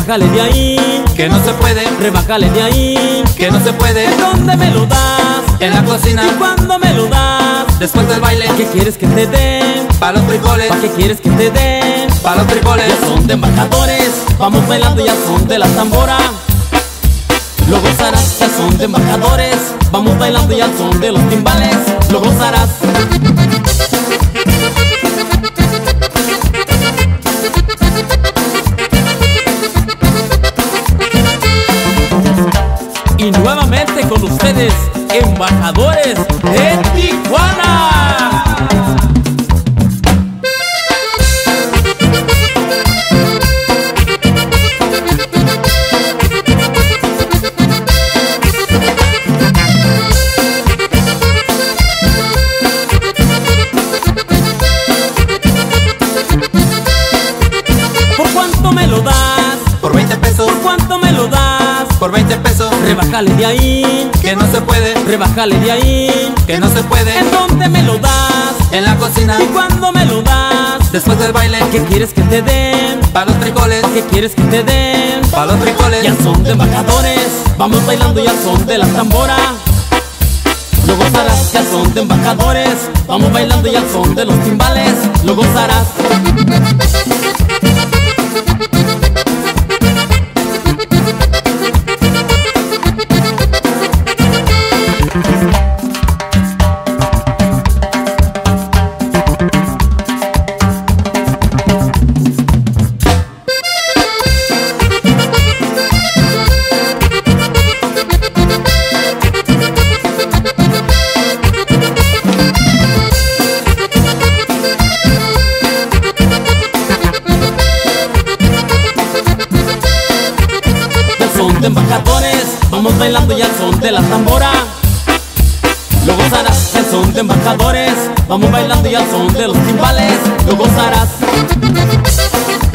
rebájale de ahí, que no se puede, rebájale de ahí, que no se puede. ¿en dónde me lo das? En la cocina, ¿Y cuándo me lo das? después del baile, ¿Qué quieres que te den? pa' los frijoles, ¿Para qué quieres que te den? pa' los frijoles. Ya son de embajadores, vamos bailando ya son de la tambora. Lo gozarás, ya son de embajadores, vamos bailando ya son de los timbales. Lo gozarás. Y nuevamente con ustedes, embajadores de Tijuana. ¿Por cuánto me lo das? Por 20 pesos, ¿Por cuánto me lo das? por 20 pesos, Rebájale de ahí, que no se puede, rebájale de ahí. que no se puede. ¿En dónde me lo das? En la cocina, ¿Y cuándo me lo das? después del baile, ¿Qué quieres que te den? pa' los frijoles, ¿Qué quieres que te den? pa' los frijoles. Ya son de embajadores, vamos bailando ya son de la tambora. Lo gozarás, ya son de embajadores, vamos bailando ya son de los timbales. Lo gozarás. Son de embajadores, vamos bailando ya son de la tambora. Lo gozarás, ya son de embajadores, vamos bailando ya son de los timbales. Lo gozarás.